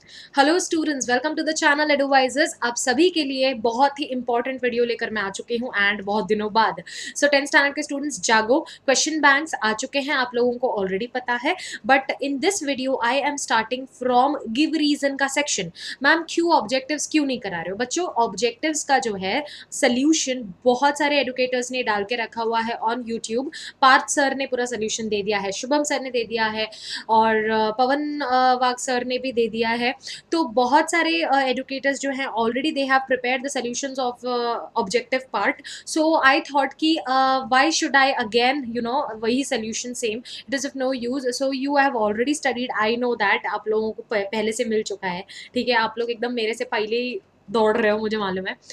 Hello students, welcome to the channel advisors. आप सभी के लिए बहुत ही इंपॉर्टेंट वीडियो लेकर मैं आ चुकी हूँ एंड बहुत दिनों बाद। सो 10th स्टैंडर्ड के स्टूडेंट्स जागो, क्वेश्चन बैंक्स आ चुके हैं, आप लोगों को ऑलरेडी पता है। But in this video I am starting from give reason का सेक्शन। मैम क्यों ऑब्जेक्टिव्स क्यों नहीं करा रहे हो बच्चों? ऑब्जेक्टिव्स का जो है सोल्यूशन बहुत सारे एडुकेटर्स ने डाल के रखा हुआ है ऑन यूट्यूब। पार्थ सर ने पूरा सोल्यूशन दे दिया है, शुभम सर ने दे दिया है और पवन वाग सर ने भी दे दिया है। तो बहुत सारे एडुकेटर्स जो हैं already they have prepared the solutions of objective part. So I thought कि व्हाई शुड आई अगेन वही solution same, it is of no use. So you have already studied, I know that आप लोगों को पहले से मिल चुका है। ठीक है, आप लोग एकदम मेरे से पहले ही दौड़ रहे हो, मुझे मालूम है।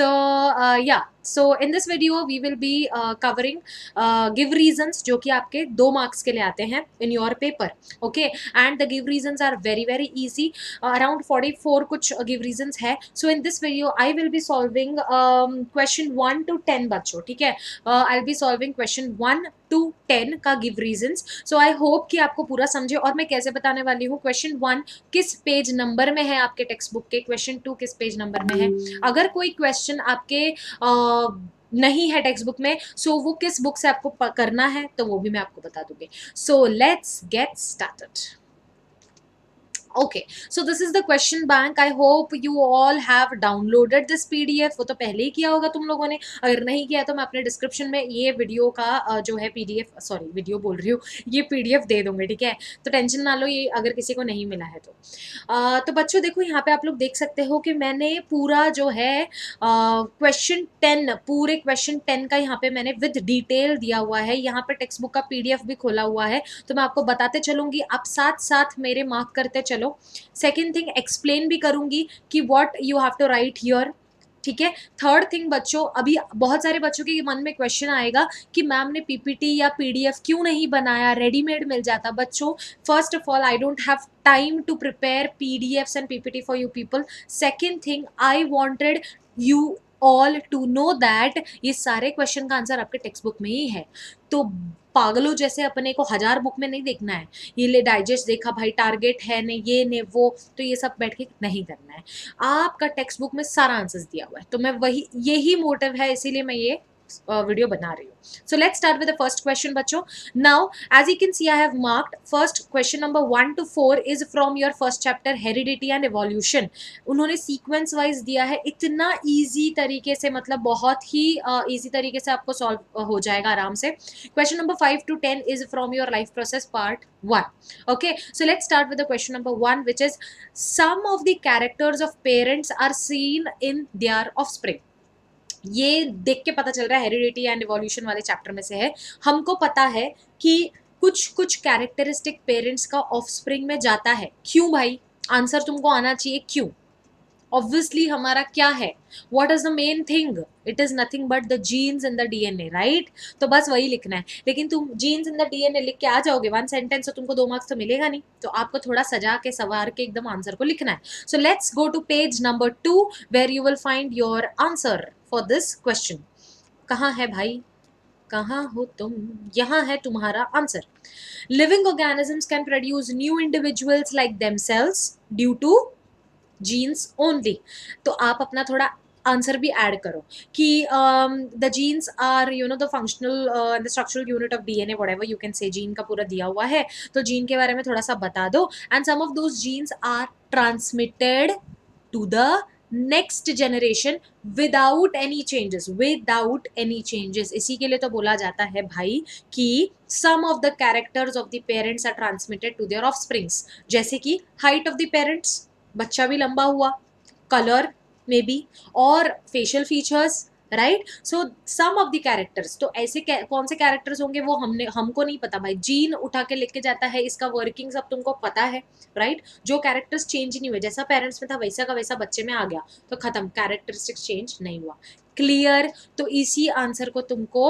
So in this video we will be covering give reasons, जो कि आपके 2 मार्क्स के लिए आते हैं in your paper. Okay, and the give reasons are very very easy. Around 44 कुछ गिव रीजंस है। So in this video I will be solving question 1 to 10 बच्चों। ठीक है, I will be solving question 1 to 10 का give reasons. So I hope कि आपको पूरा समझे। और मैं कैसे बताने वाली हूँ, क्वेश्चन 1 किस पेज नंबर में है आपके टेक्स्ट बुक के, क्वेश्चन 2 किस पेज नंबर में है। अगर कोई क्वेश्चन आपके नहीं है टेक्स्ट बुक में, सो वो किस बुक से आपको करना है तो वो भी मैं आपको बता दूंगी। So let's get started. Okay, so this is the question bank. I hope you all have downloaded this PDF. वो तो पहले ही किया होगा तुम लोगों ने। अगर नहीं किया तो मैं अपने डिस्क्रिप्शन में ये वीडियो का जो है PDF, सॉरी वीडियो बोल रही हूँ, ये PDF दे दूंगी। ठीक है, तो टेंशन ना लो ये अगर किसी को नहीं मिला है तो बच्चों देखो यहाँ पे आप लोग देख सकते हो कि मैंने पूरा जो है क्वेश्चन 10, पूरे क्वेश्चन 10 का यहाँ पे मैंने विद डिटेल दिया हुआ है। यहाँ पे टेक्स्ट बुक का PDF भी खोला हुआ है, तो मैं आपको बताते चलूंगी, आप साथ साथ मेरे मार्क करते चलो। सेकेंड थिंग, एक्सप्लेन भी करूंगी कि what you have to write here. ठीक है, थर्ड थिंग बच्चों, अभी बहुत सारे बच्चों के मन में क्वेश्चन आएगा कि मैम ने पीपीटी या PDF क्यों नहीं बनाया, रेडीमेड मिल जाता। बच्चों first of all I don't have time to prepare PDFs and PPT for you people. Second thing, I wanted you all to know that ये सारे क्वेश्चन का आंसर आपके टेक्स्ट बुक में ही है। तो पागलों जैसे अपने को 1000 बुक में नहीं देखना है, ये ले डाइजेस्ट देखा भाई, टारगेट है ने ये ने वो, तो ये सब बैठ के नहीं करना है। आपका टेक्स्ट बुक में सारा आंसर्स दिया हुआ है, तो मैं वही, यही मोटिव है, इसीलिए मैं ये वीडियो बना रही हूँ। So let's start with the first question बच्चों। Now as you can see I have marked first question number 1 to 4 is from your first chapter heredity and evolution. उन्होंने सीक्वेंस वाइज दिया है, इतना इजी तरीके से, मतलब बहुत ही इजी तरीके से आपको सॉल्व हो जाएगा आराम से। Question number 5 to 10 is from your life process part 1. Okay, so let's start with the question number 1, which is some of the characters of parents are seen in their offspring. ये देख के पता चल रहा है हेरिडिटी एंड इवोल्यूशन वाले chapter में से है। हमको पता है कि कुछ कुछ कैरेक्टरिस्टिक पेरेंट्स का ऑफस्प्रिंग में जाता है। क्यों भाई? आंसर तुमको आना चाहिए क्यों। ऑब्वियसली हमारा क्या है, what is the main thing, it is nothing but the genes in the DNA, right. तो बस वही लिखना है। लेकिन तुम जीन्स इन द DNA लिख के आ जाओगे 1 सेंटेंस, तो तुमको 2 मार्क्स तो मिलेगा नहीं। तो आपको थोड़ा सजा के सवार के एकदम आंसर को लिखना है। So let's go to page number 2 where you will find your answer for this question. कहाँ है भाई, कहाँ हो तुम? यहाँ है तुम्हारा answer. Living organisms can produce new individuals like themselves due to genes only. तो आप अपना थोड़ा आंसर भी ऐड करो कि the genes are the functional the structural unit of DNA, whatever you can say. Gene का पूरा दिया हुआ है, तो जीन के बारे में थोड़ा सा बता दो। And some of those genes are transmitted to the next generation without any changes, without any changes. इसी के लिए तो बोला जाता है भाई कि some of the characters of the parents are transmitted to their offsprings. जैसे कि हाइट ऑफ द पेरेंट्स, बच्चा भी लंबा हुआ, कलर में भी, और facial features, right. So some of the characters, तो ऐसे कौन से कैरेक्टर्स होंगे वो हमको नहीं पता भाई। जीन उठा के लेके जाता है, इसका वर्किंग सब तुमको पता है, राइट। जो कैरेक्टर्स चेंज ही नहीं हुए, जैसा पेरेंट्स में था वैसा का वैसा बच्चे में आ गया, तो खत्म, कैरेक्टरिस्टिक्स चेंज नहीं हुआ। क्लियर? तो इसी आंसर को तुमको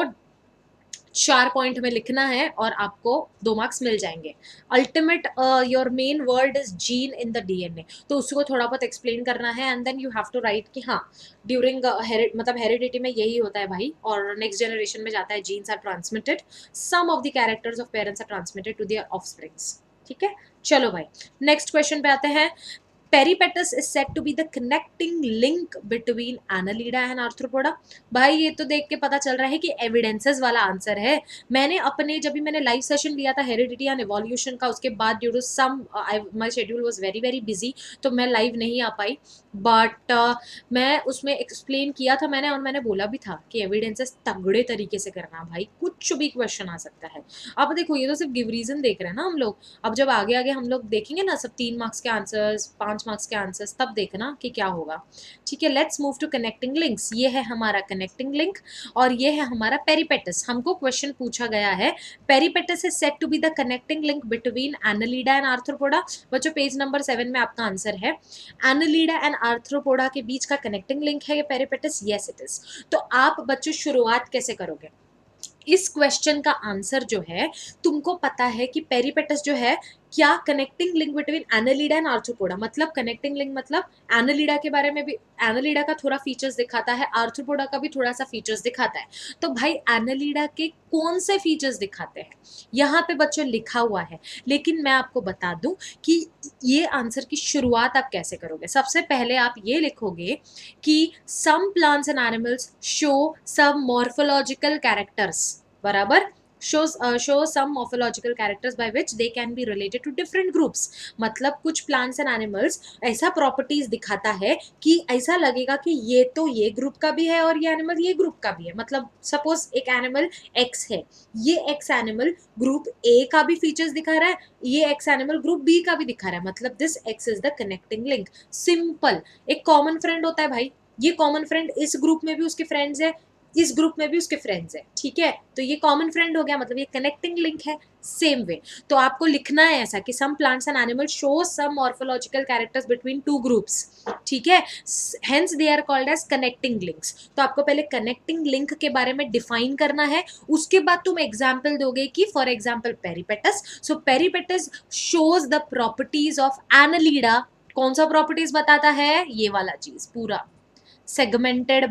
4 पॉइंट में लिखना है और आपको 2 मार्क्स मिल जाएंगे। Ultimate your main word is gene in the DNA, तो उसको थोड़ा बहुत एक्सप्लेन करना है and then you have to write कि हाँ ड्यूरिंग मतलब हेरिडिटी में यही होता है भाई, और नेक्स्ट जनरेशन में जाता है, genes are transmitted, some of the characters of parents are transmitted to their offsprings. ठीक है, चलो भाई नेक्स्ट क्वेश्चन पे आते हैं। Peripatus is said to be the connecting link between Annelida and Arthropoda. भाई ये तो देख के पता चल रहा है कि एविडेंसेस वाला आंसर है। मैंने अपने जब भी मैंने लाइव सेशन लिया था हेरिडिटी एंड इवोल्यूशन का, उसके बाद due to some my schedule was very very busy, तो मैं लाइव नहीं आ पाई, बट मैं उसमें एक्सप्लेन किया था मैंने, और मैंने बोला भी था कि एविडेंसेस तगड़े तरीके से करना भाई, कुछ भी क्वेश्चन आ सकता है। अब देखो ये तो सिर्फ गिव रीजन देख रहे हैं ना हम लोग, अब जब आगे आगे हम लोग देखेंगे ना सब 3 मार्क्स के आंसर्स, 5 मार्क्स के आंसर्स, तब देखना कि क्या होगा। ठीक है, let's move to connecting links. ये है हमारा कनेक्टिंग लिंक और ये है हमारा पेरिपेटस। हमको क्वेश्चन पूछा गया है, Peripatus is said to be the connecting link between Annelida and Arthropoda. बच्चों पेज नंबर 7 में आपका आंसर है, एनालिडा एंड आर्थ्रोपोडा के बीच का कनेक्टिंग लिंक है ये पेरिपेटस। Yes it is. तो आप बच्चों शुरुआत कैसे करोगे? इस क्वेश्चन का आंसर जो है, तुमको पता है कि पेरिपेटस जो है क्या connecting link between Annelida and Arthropoda, मतलब कनेक्टिंग लिंक मतलब एनालिडा के बारे में भी, एनालिडा का थोड़ा फीचर्स दिखाता है, आर्थ्रोपोडा का भी थोड़ा सा फीचर्स दिखाता है। तो भाई एनालिडा के कौन से फीचर्स दिखाते हैं यहाँ पे बच्चों लिखा हुआ है, लेकिन मैं आपको बता दूं कि ये आंसर की शुरुआत आप कैसे करोगे। सबसे पहले आप ये लिखोगे कि some plants and animals show some morphological characters, बराबर, show some morphological characters by which they can be related to different groups। मतलब कुछ plants and animals ऐसा properties दिखाता है कि ऐसा लगेगा कि ये तो ये ग्रुप का भी है और ये एनिमल ये ग्रुप का भी है। मतलब सपोज एक एनिमल एक्स है, ये एक्स एनिमल ग्रुप ए का भी फीचर्स दिखा रहा है, ये एक्स एनिमल ग्रुप बी का भी दिखा रहा है, मतलब this X is the connecting link. Simple, एक कॉमन फ्रेंड होता है भाई, ये कॉमन फ्रेंड इस ग्रुप में भी उसके फ्रेंड्स है, इस ग्रुप में भी उसके फ्रेंड्स है, ठीक है, तो ये कॉमन फ्रेंड हो गया, मतलब ये कनेक्टिंग लिंक है। सेम वे तो आपको लिखना है ऐसा कि some plants and animals show some morphological characters between two groups, ठीक है, hence they are called as connecting links. तो आपको पहले कनेक्टिंग लिंक के बारे में डिफाइन करना है, उसके बाद तुम एग्जाम्पल दोगे कि for example Peripatus, so Peripatus shows the properties of Annelida. कौन सा प्रॉपर्टीज बताता है? ये वाला चीज पूरा, segmented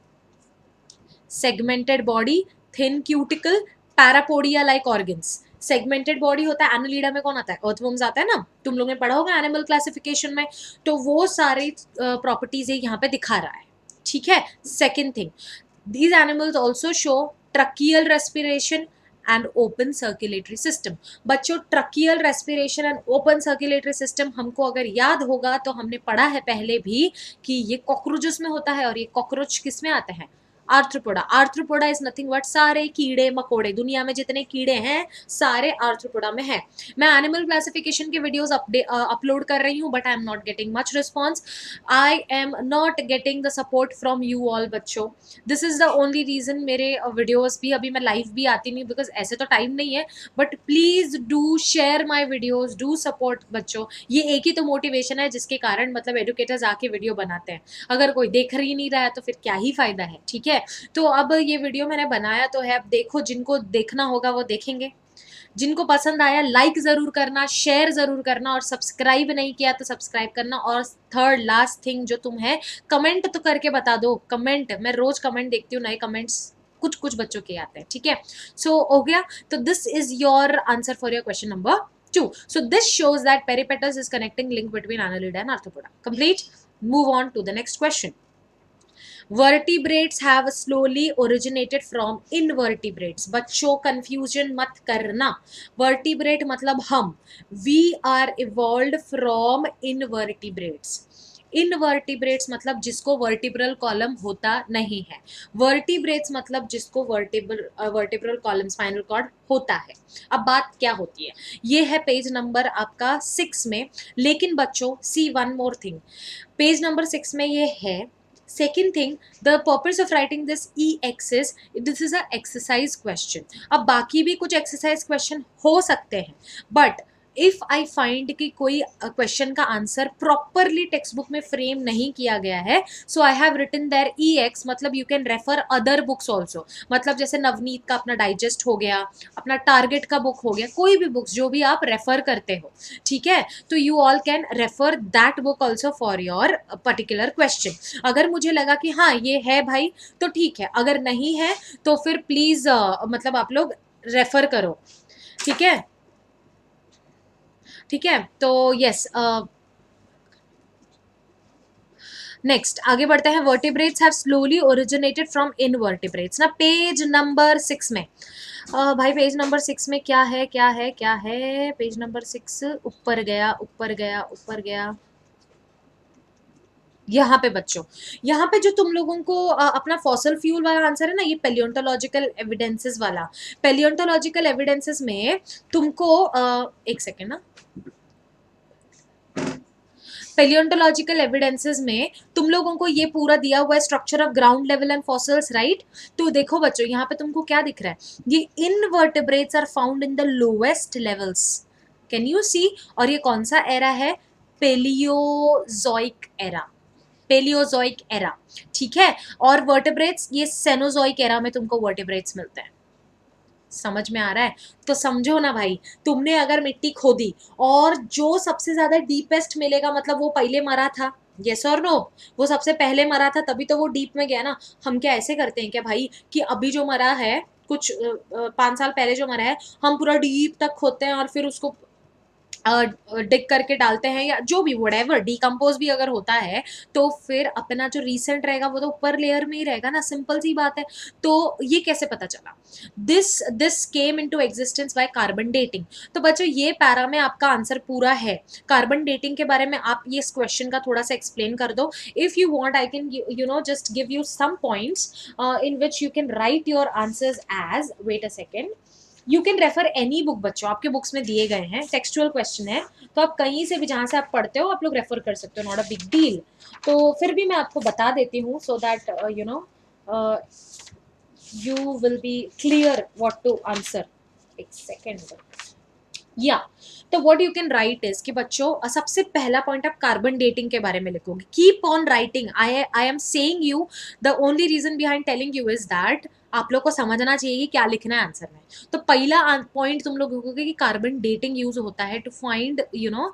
body, thin cuticle, parapodia like organs. Segmented body होता है, एनालिडा में कौन आता है? अर्थवर्म्स आता है ना, तुम लोगों ने पढ़ा होगा एनिमल क्लासिफिकेशन में, तो वो सारे प्रॉपर्टीज यहाँ पे दिखा रहा है, ठीक है। Second thing, these animals also show tracheal respiration and open circulatory system। बच्चों tracheal respiration and open circulatory system हमको अगर याद होगा तो हमने पढ़ा है पहले भी कि ये कॉकरोचेस में होता है, और ये कॉकरोच किस में आते हैं? Arthropoda. Arthropoda is nothing but सारे कीड़े मकोड़े, दुनिया में जितने कीड़े हैं सारे आर्थ्रोपोडा में है। मैं एनिमल क्लासिफिकेशन के वीडियोस अपलोड कर रही हूँ, but I am not getting much response, I am not getting the support from you all बच्चों। This is the only reason मेरे वीडियोस भी, अभी मैं लाइव भी आती नहीं बिकॉज ऐसे तो टाइम नहीं है, but please do share my videos, do support बच्चों। ये एक ही तो मोटिवेशन है जिसके कारण मतलब एडुकेटर्स आके वीडियो बनाते हैं, अगर कोई देख ही नहीं रहा है तो फिर क्या ही फायदा है, ठीक है। तो अब ये वीडियो मैंने बनाया तो है, अब देखो जिनको देखना होगा वो देखेंगे, जिनको पसंद आया लाइक जरूर करना, शेयर जरूर करना, और सब्सक्राइब नहीं किया तो सब्सक्राइब करना। और थर्ड लास्ट थिंग जो तुम है, कमेंट तो करके बता दो। कमेंट, मैं रोज कमेंट देखती हूँ, नए कमेंट्स कुछ कुछ बच्चों के आते हैं, ठीक है। सो हो गया, तो this is your answer for your question number 2। So this shows that peripetus is connecting link between annelida and arthropoda. Complete. Move on to the next question. Vertebrates have slowly originated from invertebrates। बच्चों confusion मत करना, vertebrate मतलब हम, we are evolved from invertebrates। Invertebrates मतलब जिसको vertebral column होता नहीं है, वर्टिब्रेट्स मतलब जिसको वर्टिब्रल कॉलम स्पाइनल कॉर्ड होता है। अब बात क्या होती है, ये है पेज नंबर आपका 6 में, लेकिन बच्चों see one more thing, page number 6 में ये है। Second thing, the purpose of writing this EX is, this is a exercise question। अब बाकी भी कुछ exercise question हो सकते हैं, but इफ आई फाइंड कि कोई क्वेश्चन का आंसर प्रॉपरली टेक्स्ट बुक में फ्रेम नहीं किया गया है, so I have written there EX, मतलब you can refer other books also. मतलब जैसे नवनीत का अपना डाइजेस्ट हो गया, अपना टारगेट का बुक हो गया, कोई भी बुक्स जो भी आप रेफर करते हो, ठीक है, तो you all can refer that book also for your particular question. अगर मुझे लगा कि हाँ ये है भाई तो ठीक है, अगर नहीं है तो फिर प्लीज मतलब आप लोग रेफर करो, ठीक है, ठीक है। तो यस, नेक्स्ट आगे बढ़ते हैं, vertebrates have slowly originated from invertebrates ना, पेज नंबर 6 में। भाई पेज नंबर 6 में क्या है क्या है क्या है, पेज नंबर 6 ऊपर गया ऊपर गया ऊपर गया, यहाँ पे बच्चों, यहाँ पे जो तुम लोगों को अपना फॉसल फ्यूल वाला आंसर है ना, ये पेलियोंटोलॉजिकल एविडेंसेस वाला, पेलियोंटोलॉजिकल एविडेंसेस में तुमको एक सेकेंड ना, पेलियोंटोलॉजिकल एविडेंसेस में तुम लोगों को ये पूरा दिया हुआ है, structure of ground level and fossils, right. तो देखो बच्चों यहाँ पे तुमको क्या दिख रहा है, ये invertebrates are found in the lowest levels, can you see. और ये कौन सा एरा है, पेलियोजोइक एरा, पेलियोजोइक एरा, ठीक है। और वर्टिब्रेट्स ये सेनोजोइक एरा में तुमको वर्टिब्रेट्स मिलते हैं, समझ में आ रहा है। तो समझो ना भाई, तुमने अगर मिट्टी खोदी और जो सबसे ज्यादा डीपेस्ट मिलेगा, मतलब वो पहले मरा था, यस और नो, वो सबसे पहले मरा था तभी तो वो डीप में गया ना। हम क्या ऐसे करते हैं क्या भाई कि अभी जो मरा है, कुछ 5 साल पहले जो मरा है, हम पूरा डीप तक खोदते हैं और फिर उसको डिग करके डालते हैं, या जो भी व्हाटएवर डिकम्पोज भी अगर होता है, तो फिर अपना जो रीसेंट रहेगा वो तो ऊपर लेयर में ही रहेगा ना, सिंपल सी बात है। तो ये कैसे पता चला, this came into existence by carbon dating. तो बच्चों ये पैरा में आपका आंसर पूरा है। कार्बन डेटिंग के बारे में आप ये इस क्वेश्चन का थोड़ा सा एक्सप्लेन कर दो, if you want I can you know just give you some points in which you can write your answers as, wait a second, you can refer any book, बच्चों आपके बुक्स में दिए गए हैं, टेक्सचुअल क्वेश्चन है, तो आप कहीं से भी जहां से आप पढ़ते हो आप लोग रेफर कर सकते हो, नॉट अ बिग डील। तो फिर भी मैं आपको बता देती हूँ, so that you know you will be clear what to answer. एक सेकेंड, या तो what you can write is कि बच्चों सबसे पहला पॉइंट आप कार्बन डेटिंग के बारे में लिखोगे, keep on writing, I am saying you, the only reason behind telling you is that आप लोग को समझना चाहिए कि क्या लिखना है आंसर में। तो पहला पॉइंट तुम लोग लिखोगे कि कार्बन डेटिंग यूज होता है to find you know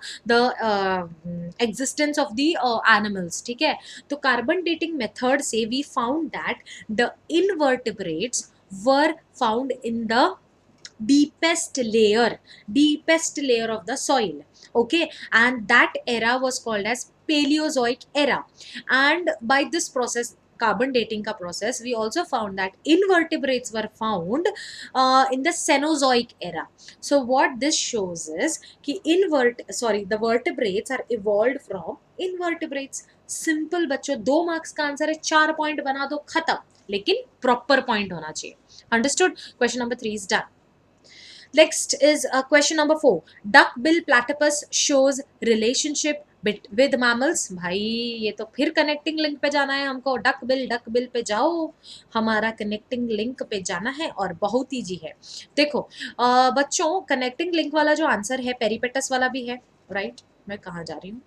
the existence of the animals, ठीक है। तो कार्बन डेटिंग मेथड से we found that the invertebrates were found in the deepest layer of the soil, okay, and that era was called as Paleozoic era. And by this process, carbon dating ka process, we also found that invertebrates were found in the Cenozoic era. So what this shows is ki the vertebrates are evolved from invertebrates. Simple बच्चों, 2 marks का answer है, 4 point बना दो, खत्म, लेकिन proper point होना चाहिए, understood. Question number 3 is done. Next is question number 4. Duck-bill platypus shows relationship with mammals. भाई ये तो फिर कनेक्टिंग लिंक पे जाना है हमको, डक बिल पे जाओ, हमारा कनेक्टिंग लिंक पे जाना है और बहुत ईजी है। देखो बच्चों, कनेक्टिंग लिंक वाला जो आंसर है पेरिपेटस वाला भी है, राइट। मैं कहाँ जा रही हूँ,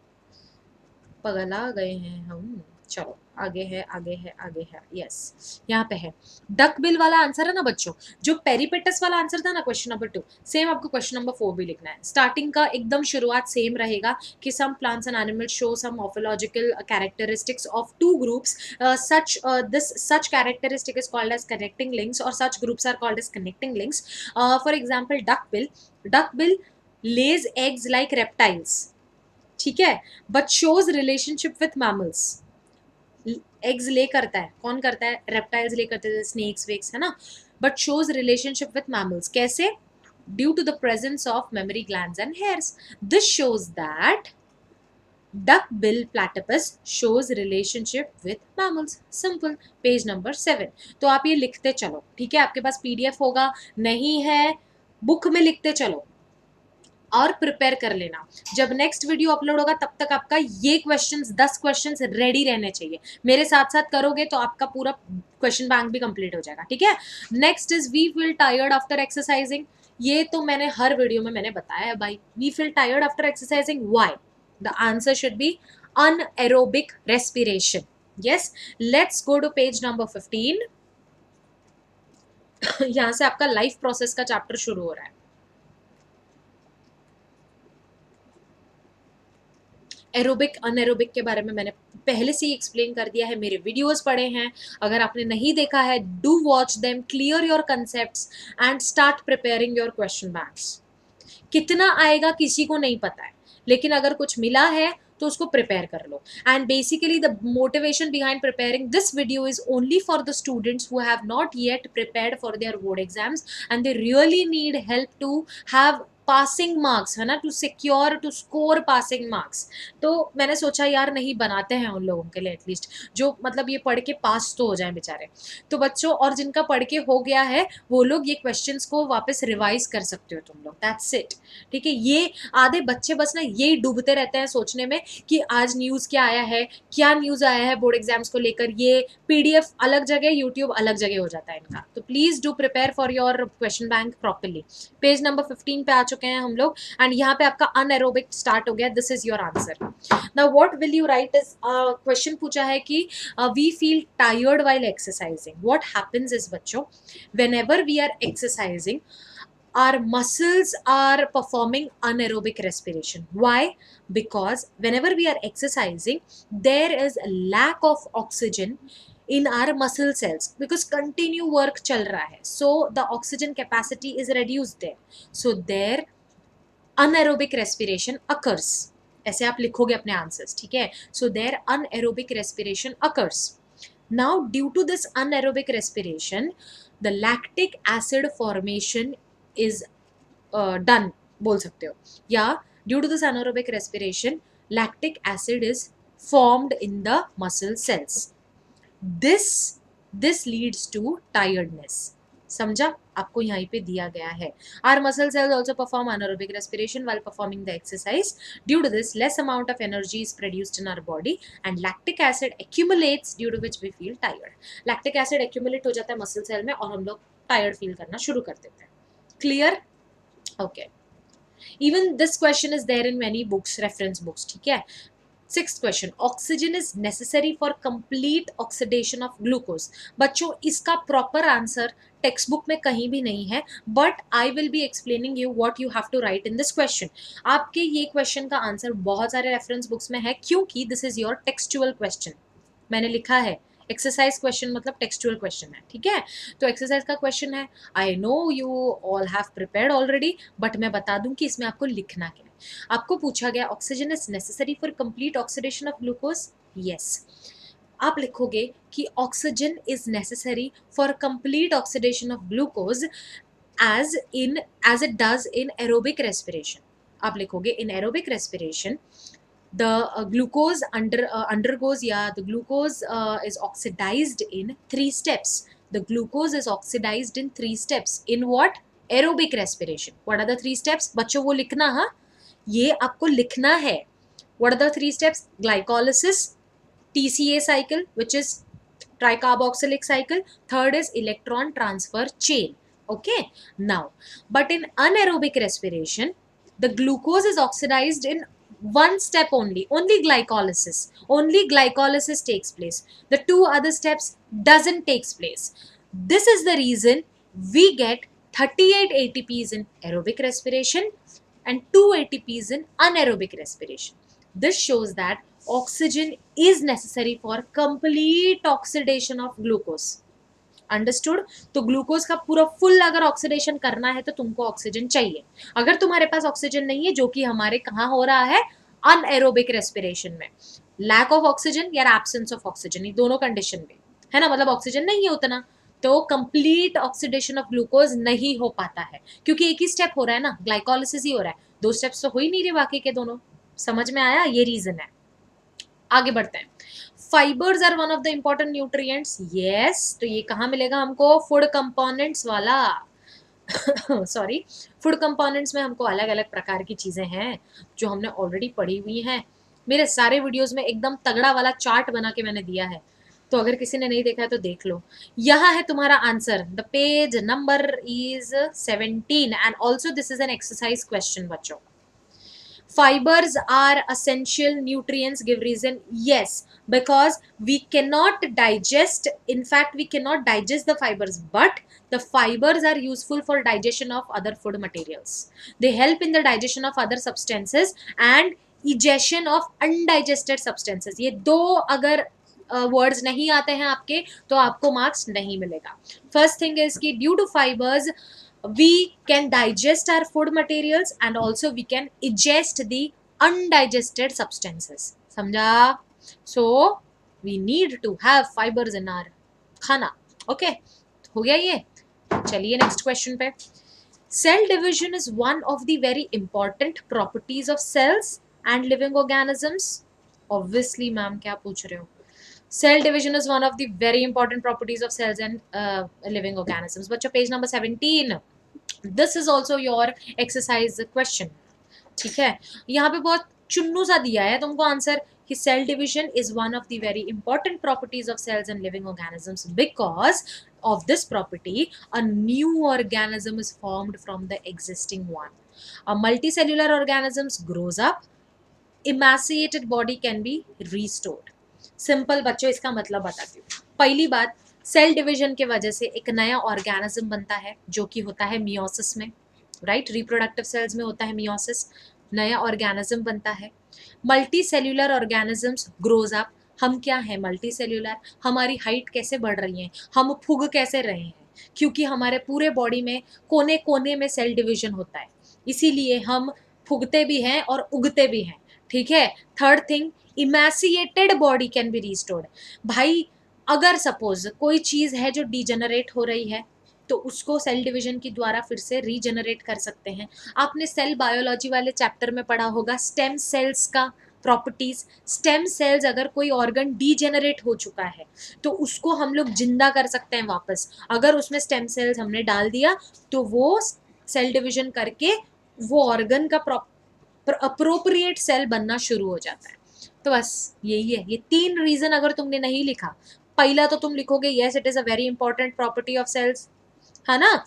पगला गए हैं हम, चलो आगे है आगे है आगे है, यस यहाँ पे है। डक बिल वाला आंसर है ना बच्चों, जो पेरिपेटस वाला आंसर था ना क्वेश्चन नंबर 2, सेम आपको क्वेश्चन नंबर 4 भी लिखना है। स्टार्टिंग का एकदम शुरुआत सेम रहेगा कि some plants and animals show some morphological characteristics of 2 groups, such characteristic is called as connecting links or such groups are called as connecting links. For example, duck bill lays eggs like reptiles, ठीक है, but shows relationship with mammals. Eggs lay करता है, कौन करता है, reptiles ले करते हैं, स्नेक्स वेक्स, है ना, but shows relationship with mammals, कैसे, due to the presence of mammary glands and hairs. This shows that duck-bill platypus shows relationship with mammals. Simple. Page number 7। तो आप ये लिखते चलो, ठीक है, आपके पास पीडीएफ होगा, नहीं है बुक में लिखते चलो और प्रिपेयर कर लेना। जब नेक्स्ट वीडियो अपलोड होगा तब तक आपका ये क्वेश्चंस 10 क्वेश्चंस रेडी रहने चाहिए। मेरे साथ साथ करोगे तो आपका पूरा क्वेश्चन बैंक भी कंप्लीट हो जाएगा, ठीक है। Next is we feel tired after exercising. ये तो मैंने हर वीडियो में मैंने बताया है भाई, we feel tired after exercising, why? The answer should be anaerobic respiration. Yes, let's go to page number 15। यहां से आपका लाइफ प्रोसेस का चैप्टर शुरू हो रहा है। एरोबिक अनएरोबिक के बारे में मैंने पहले से ही एक्सप्लेन कर दिया है, मेरे वीडियोस पढ़े हैं, अगर आपने नहीं देखा है do watch them, clear your concepts and start preparing your question banks. कितना आएगा किसी को नहीं पता है, लेकिन अगर कुछ मिला है तो उसको प्रिपेयर कर लो. And basically the motivation behind preparing this video is only for the students who have not yet prepared for their board exams and they really need help to have passing marks, है ना, to secure to score passing marks. तो मैंने सोचा यार नहीं बनाते हैं उन लोगों के लिए एटलीस्ट जो मतलब ये पढ़ के पास तो हो जाए बेचारे. तो बच्चों, और जिनका पढ़ के हो गया है वो लोग ये क्वेश्चंस को वापस रिवाइज कर सकते हो तुम लोग. That's it. ठीक है, ये आधे बच्चे बस ना यही डूबते रहते हैं सोचने में कि आज न्यूज़ क्या आया है, क्या न्यूज़ आया है बोर्ड एग्जाम्स को लेकर. ये पीडीएफ अलग जगह, यूट्यूब अलग जगह हो जाता है इनका. तो please do prepare for your question bank properly. Page number 15 पे आ चुके हैं हम लोग एंड यहाँ पे आपका अनएरोबिक स्टार्ट हो गया. This is your answer. Now what will you write इज क्वेश्चन पूछा है कि we feel tired while exercising. What happens is बच्चों, whenever we are exercising our muscles are performing anaerobic respiration. Why? Because whenever we are exercising there is a lack of oxygen in our muscle cells because continue work chal raha hai, so the oxygen capacity is reduced there, so there anaerobic respiration occurs. ऐसे आप लिखोगे अपने answers. ठीक है, so there anaerobic respiration occurs. Now due to this anaerobic respiration the lactic acid formation is done बोल सकते हो, या due to this anaerobic respiration lactic acid is formed in the muscle cells. this leads to tiredness. समझा? आपको यहाँ पे दिया गया है. Our muscle cells also perform anaerobic respiration while performing the exercise. Due to this, less amount of energy is produced in our body and lactic acid accumulates due to which we feel tired. Lactic acid accumulate हो जाता है muscle cell में और हम लोग tired feel करना शुरू कर देते हैं. Clear? Okay. Even this question is there in many books, reference books. ठीक है. Sixth question, oxygen is necessary for complete oxidation of glucose. बच्चों, इसका proper answer टेक्स्ट बुक में कहीं भी नहीं है, but I will be explaining you what you have to write in this question. आपके ये क्वेश्चन का आंसर बहुत सारे रेफरेंस बुक्स में है क्योंकि this is your textual question. मैंने लिखा है एक्सरसाइज क्वेश्चन मतलब टेक्सचुअल क्वेश्चन है. ठीक है, तो एक्सरसाइज का क्वेश्चन है. I know you all have prepared already, but मैं बता दूं कि इसमें आपको लिखना क्या है. आपको पूछा गया oxygen is necessary for complete oxidation of glucose. Yes, आप लिखोगे कि oxygen is necessary for complete oxidation of glucose as it does in aerobic respiration. आप लिखोगे in aerobic respiration the glucose undergoes, the glucose is oxidized in 3 steps. The glucose is oxidized in 3 steps. In what? Aerobic respiration. What are the 3 steps? बच्चों वो लिखना, हाँ, ये आपको लिखना है. What are the 3 steps? Glycolysis, TCA cycle, which is tricarboxylic cycle. Third is electron transfer chain. Okay. Now, but in anaerobic respiration, the glucose is oxidized in one step only glycolysis. Only glycolysis takes place. The 2 other steps doesn't takes place. This is the reason we get 38 ATPs in aerobic respiration and 2 ATPs in anaerobic respiration. This shows that oxygen is necessary for complete oxidation of glucose. Understood? तो ग्लूकोज का पूरा full अगर oxidation करना है तो तुमको oxygen चाहिए. अगर तुम्हारे पास ऑक्सीजन नहीं है, जो कि हमारे कहाँ हो रहा है, अनएरोबिक रेस्पिरेशन में, लैक ऑफ ऑक्सीजन या एब्सेंस ऑफ ऑक्सीजन, ये दोनों कंडीशन में है ना, मतलब ऑक्सीजन नहीं है उतना, तो कंप्लीट ऑक्सीडेशन ऑफ ग्लूकोज नहीं हो पाता है क्योंकि एक ही स्टेप हो रहा है ना, ग्लाइकोलिसिस ही हो रहा है. 2 स्टेप्स तो हो ही नहीं रहे बाकी के दोनों. समझ में आया? ये रीजन है. आगे बढ़ते हैं. Fibres are one of the important nutrients. Yes, तो ये कहाँ मिलेगा हमको? फूड कंपोनेंट्स वाला सॉरी, फूड कंपोनेंट्स में हमको अलग अलग प्रकार की चीजें हैं जो हमने ऑलरेडी पढ़ी हुई हैं. मेरे सारे वीडियोस में एकदम तगड़ा वाला चार्ट बना के मैंने दिया है, तो अगर किसी ने नहीं देखा है तो देख लो. यहाँ है तुम्हारा answer. The page number is 17 and also this is an exercise question बच्चों. Fibers are essential nutrients. Give reason. Yes, because we cannot digest, in fact we cannot digest the fibers, but the fibers are useful for digestion of other food materials. They help in the digestion of other substances and egestion of undigested substances. ये 2 अगर words नहीं आते हैं आपके तो आपको marks नहीं मिलेगा. फर्स्ट थिंग इज कि due to fibres we can digest our food materials and also we can ingest the undigested substances, समझा? So we need to have fibres in our खाना। ओके, हो गया ये। चलिए नेक्स्ट क्वेश्चन पे। Cell division is one of the very important properties of cells and living organisms. Obviously ma'am क्या पूछ रहे हो? Cell division is one of the very important properties of cells and living organisms. बच्चों page number 17, this is also your exercise question. ठीक है, यहाँ पे बहुत चुन्नू सा दिया है तुमको आंसर कि cell division is one of the very important properties of cells and living organisms because of this property a new organism is formed from the existing one. A multicellular organism grows up, emaciated body can be restored. Simple बच्चों इसका मतलब बताती हूँ। पहली बात, cell division के वजह से एक नया ऑर्गेनिज्म बनता है जो कि होता है मियोसिस में, राइट? रिप्रोडक्टिव सेल्स में होता है मियोसिस, नया ऑर्गेनिज्म बनता है। Multicellular organisms grows up. हम क्या है? Multi cellular. हमारी हाइट कैसे बढ़ रही है, हम फूग कैसे रहे हैं? क्योंकि हमारे पूरे बॉडी में कोने कोने में सेल डिवीजन होता है, इसीलिए हम फूगते भी हैं और उगते भी हैं। ठीक है। Third thing, emaciated body can be restored. भाई अगर सपोज कोई चीज़ है जो डिजेनरेट हो रही है तो उसको सेल डिवीजन के द्वारा फिर से रीजनरेट कर सकते हैं। आपने सेल बायोलॉजी वाले चैप्टर में पढ़ा होगा स्टेम सेल्स का प्रॉपर्टीज। स्टेम सेल्स अगर कोई ऑर्गन डीजेनरेट हो चुका है तो उसको हम लोग जिंदा कर सकते हैं वापस। अगर उसमें स्टेम सेल्स हमने डाल दिया तो वो सेल डिवीजन करके वो ऑर्गन का अप्रोप्रिएट सेल बनना शुरू हो जाता है। तो बस यही है, ये 3 रीजन अगर तुमने नहीं लिखा, पहला तो तुम लिखोगे yes it is a very important property of cells, है ना?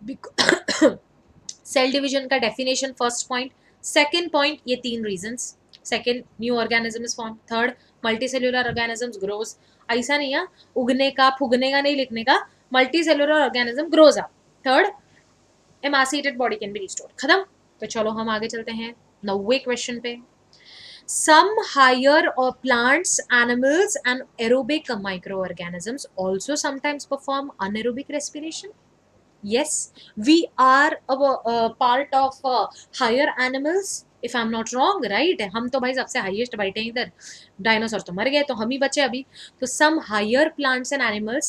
सेल डिवीजन का definition first point, second point ये 3 reasons, second new organism is form, third multicellular organisms grows. ऐसा नहीं है उगने का फुगने का नहीं लिखने का, multicellular organism grows up, third emaciated body can be restored. खत्म। तो चलो हम आगे चलते हैं 9वें क्वेश्चन पे। Some higher plants, animals and aerobic microorganisms also sometimes perform anaerobic respiration. Yes, we are a part of higher animals if I'm not wrong, right? हम तो भाई सबसे हाईएस्ट बैठे हैं इधर, डायनासोर तो मर गए तो हम ही बचे अभी। तो some higher plants and animals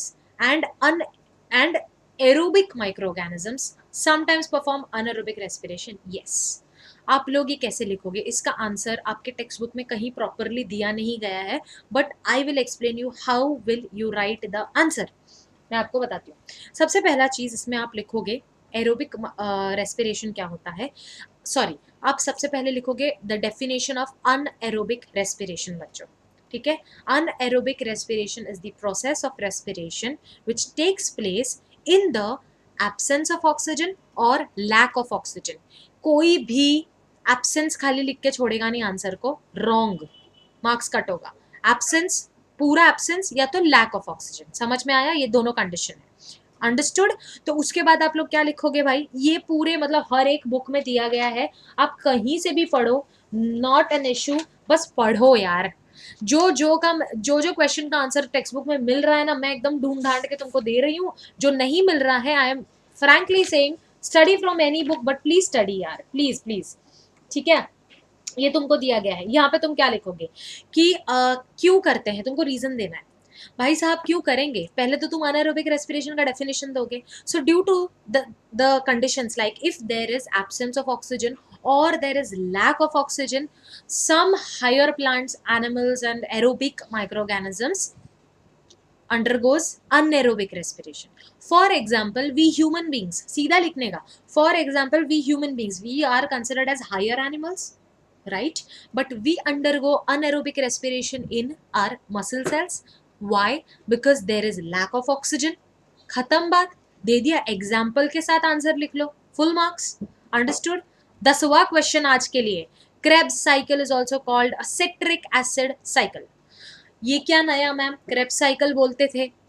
and aerobic microorganisms sometimes perform anaerobic respiration. Yes. आप लोग ये कैसे लिखोगे? इसका आंसर आपके टेक्स्ट बुक में कहीं प्रॉपरली दिया नहीं गया है, but I will explain you how will you write the answer. मैं आपको बताती हूँ। सबसे पहला चीज इसमें आप लिखोगे एरोबिक रेस्पिरेशन क्या होता है। सॉरी, आप सबसे पहले लिखोगे the definition of anaerobic respiration बच्चों। ठीक है, anaerobic respiration is the process of respiration which takes place in the absence of oxygen और लैक ऑफ ऑक्सीजन। कोई भी एब्सेंस खाली लिख के छोड़ेगा नहीं आंसर को, रॉन्ग, मार्क्स कट होगा। एब्सेंस, पूरा एब्सेंस या तो लैक ऑफ ऑक्सीजन। समझ में आया? ये दोनों कंडीशन है, अंडरस्टूड? तो उसके बाद आप लोग क्या लिखोगे भाई? ये पूरे मतलब हर एक बुक में दिया गया है, आप कहीं से भी पढ़ो, नॉट एन इशू, बस पढ़ो यार। जो क्वेश्चन का आंसर टेक्स्ट बुक में मिल रहा है ना, मैं एकदम ढूंढ ढांड के तुमको दे रही हूँ। जो नहीं मिल रहा है, I am frankly saying study from any book, but please study यार, प्लीज प्लीज। ठीक है, ये तुमको दिया गया है। यहाँ पे तुम क्या लिखोगे कि क्यों करते हैं, तुमको रीजन देना है। भाई साहब क्यों करेंगे? पहले तो तुम अनाएरोबिक रेस्पिरेशन का डेफिनेशन दोगे। So due to the conditions like if there is absence of oxygen or there is lack of oxygen, some higher plants, animals and aerobic microorganisms undergoes anaerobic respiration. For example, we human beings, सीधा लिखने का, for example, we human beings, we are considered as higher animals, right? But we undergo anaerobic respiration in our muscle cells. Why? Because there is lack of oxygen. खत्म बात, दे दिया। Example के साथ answer लिख लो, फुल मार्क्स, अंडरस्टूड? 10वां question आज के लिए, Krebs cycle is also called a citric acid cycle. ये क्या नया मैम? क्रेब्स साइकिल बोलते थे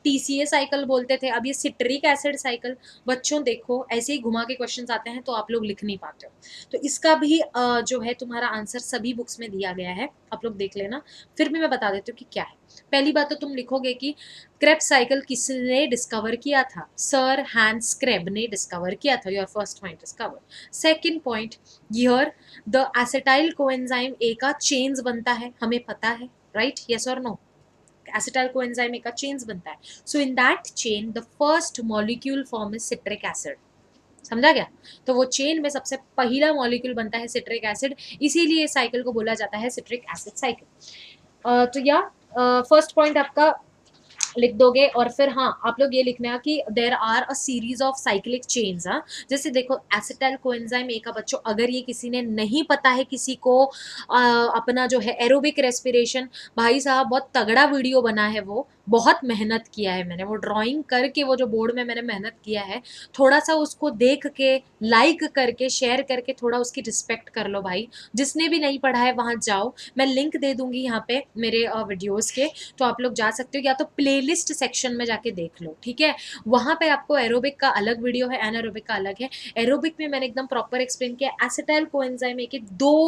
TCA साइकिल बोलते थे, अब ये सिट्रिक एसिड साइकिल। बच्चों देखो ऐसे ही घुमा के क्वेश्चंस आते हैं तो आप लोग लिख नहीं पाते हो, तो इसका भी जो है तुम्हारा आंसर सभी बुक्स में दिया गया है, आप लोग देख लेना। फिर भी मैं बता देती हूँ कि क्या है। पहली बात तो तुम लिखोगे कि क्रेब्स साइकिल किसने डिस्कवर किया था, सर हैंस क्रेब ने डिस्कवर किया था, your first point discover. Second point, here the acetyl coenzyme A का चेन्स बनता है, हमें पता है, राइट, यस और नो, एसिटाइल कोएंजाइम ए का चेन्स बनता है। So in that chain the first molecule form is citric acid, समझा गया। तो वो चेन में सबसे पहला मॉलिक्यूल बनता है सिट्रिक एसिड, इसीलिए साइकिल को बोला जाता है सिट्रिक एसिड साइकिल। तो या फर्स्ट पॉइंट आपका लिख दोगे। और फिर हाँ, आप लोग ये लिखना कि there are a series of cyclic chains. हाँ, जैसे देखो एसिटाइल कोएंजाइम ए का बच्चों, अगर ये किसी ने नहीं पता है, किसी को अपना जो है एरोबिक रेस्पिरेशन, भाई साहब बहुत तगड़ा वीडियो बना है, वो बहुत मेहनत किया है मैंने, वो ड्राइंग करके वो जो बोर्ड में मैंने मेहनत किया है, थोड़ा सा उसको देख के लाइक करके शेयर करके थोड़ा उसकी रिस्पेक्ट कर लो भाई। जिसने भी नहीं पढ़ा है वहाँ जाओ, मैं लिंक दे दूंगी यहाँ पे मेरे वीडियोज़ के, तो आप लोग जा सकते हो, या तो प्लेलिस्ट सेक्शन में जाके देख लो, ठीक है। वहाँ पे आपको एरोबिक का अलग वीडियो है, एनारोबिक का अलग है। एरोबिक में मैंने एकदम प्रॉपर एक्सप्लेन किया, एसिटाइल कोएंजाइम ए के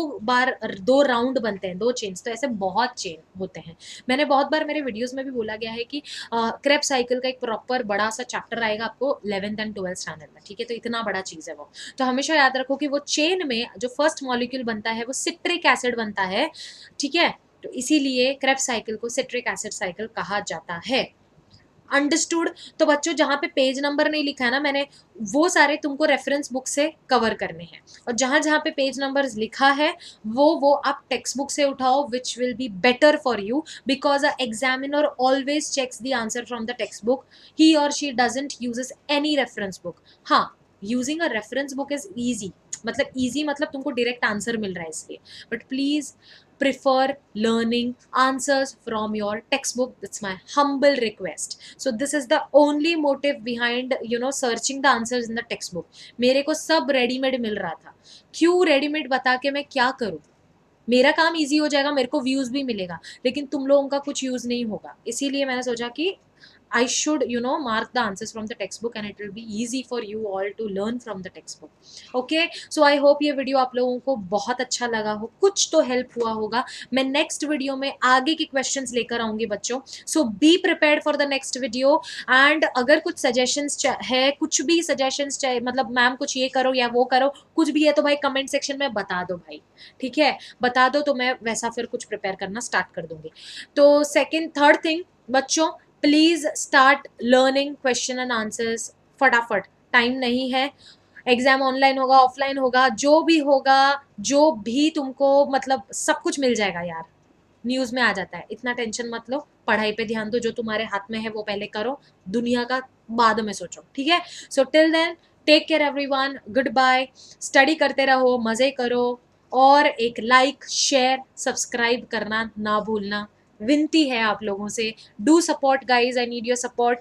2 राउंड बनते हैं, 2 चेन्स, तो ऐसे बहुत चेन होते हैं। मैंने बहुत बार मेरे वीडियोज़ में भी बोला गया है कि क्रेब साइकिल का एक प्रॉपर बड़ा सा चैप्टर आएगा आपको 11th एंड 12th स्टैंडर्ड में, ठीक है, तो इतना बड़ा चीज़ है वो। तो हमेशा याद रखो कि वो चेन में जो फर्स्ट मॉलिक्यूल बनता है वो सिट्रिक एसिड बनता है, ठीक है, तो इसीलिए क्रेब साइकिल को सिट्रिक एसिड साइकिल कहा जाता है। अंडरस्टूड। तो बच्चों जहाँ पे पेज नंबर नहीं लिखा है ना मैंने, वो सारे तुमको रेफरेंस बुक से कवर करने हैं, और जहाँ जहाँ पे पेज नंबर्स लिखा है वो आप टेक्स्ट बुक से उठाओ, which will be better for you, because a examiner always checks the answer from the textbook, he और she doesn't uses any reference book. हाँ, using a reference book is easy, मतलब easy मतलब तुमको direct answer मिल रहा है इसलिए, but please prefer learning answers from your textbook. That's my humble request. So this is the only motive behind searching the answers in the textbook. मेरे को सब रेडीमेड मिल रहा था, क्यों रेडीमेड बता के मैं क्या करूँ, मेरा काम इजी हो जाएगा, मेरे को व्यूज भी मिलेगा, लेकिन तुम लोगों का कुछ यूज नहीं होगा, इसीलिए मैंने सोचा कि I should mark the answers from the textbook and it will be easy for you all to learn from the textbook. Okay, so I hope ये वीडियो आप लोगों को बहुत अच्छा लगा हो, कुछ तो हेल्प हुआ होगा। मैं नेक्स्ट वीडियो में आगे के क्वेश्चंस लेकर आऊंगी बच्चों, so be prepared for the next video. And अगर कुछ सजेशंस है, कुछ भी सजेशंस चाहिए, मतलब मैम कुछ ये करो या वो करो, कुछ भी है तो भाई कमेंट सेक्शन में बता दो भाई, ठीक है, बता दो, तो मैं वैसा फिर कुछ प्रिपेयर करना स्टार्ट कर दूंगी। तो थर्ड थिंग बच्चों, please start learning question and answers फटाफट, टाइम नहीं है, एग्जाम ऑनलाइन होगा ऑफलाइन होगा, जो भी होगा, जो भी तुमको मतलब सब कुछ मिल जाएगा यार, न्यूज में आ जाता है, इतना टेंशन मत लो, पढ़ाई पे ध्यान दो, जो तुम्हारे हाथ में है वो पहले करो, दुनिया का बाद में सोचो, ठीक है। So till then take care everyone, goodbye, study करते रहो, मजे करो, और एक लाइक शेयर सब्सक्राइब करना ना भूलना, विनती है आप लोगों से। Do support guys, I need your support,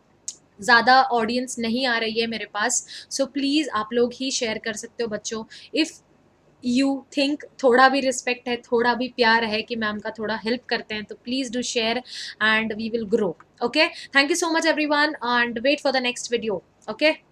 ज़्यादा ऑडियंस नहीं आ रही है मेरे पास, सो प्लीज़ आप लोग ही शेयर कर सकते हो बच्चों। इफ़ यू थिंक थोड़ा भी रिस्पेक्ट है, थोड़ा भी प्यार है कि मैम का थोड़ा हेल्प करते हैं, तो please do share and we will grow. Okay, thank you so much everyone and wait for the next video. Okay.